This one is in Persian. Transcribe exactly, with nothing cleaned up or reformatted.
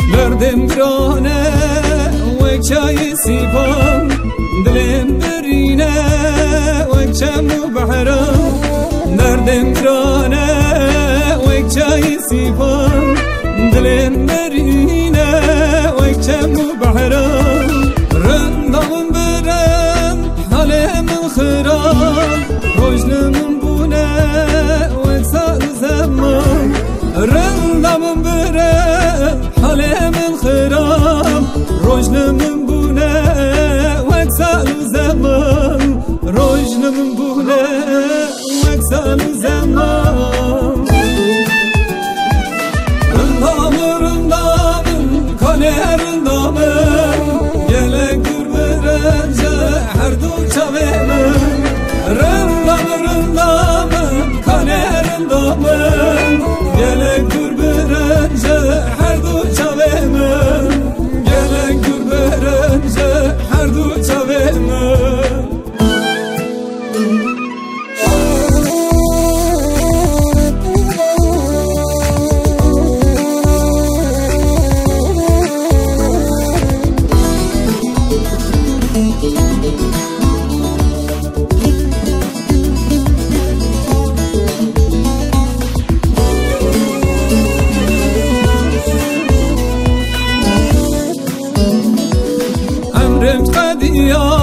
مردم گرانه و چای سیپان دلم برینه و چمو بحرم مردم گرانه و چای سیپان دلم برینه و چمو بحرم رندم برم حالم خراب روزنم بونه و سال زمان رندم برم حالم خراب روزنم بونه و سال زمان روزنم بونه و سال زمان رندم رندم کنه رندم گله گر برنجه هر دو چاوه من رندم رندم کنه رندم گله گر برنجه هر دو چاوه من گله گر برنجه هر دو چاوه من امرم قدیا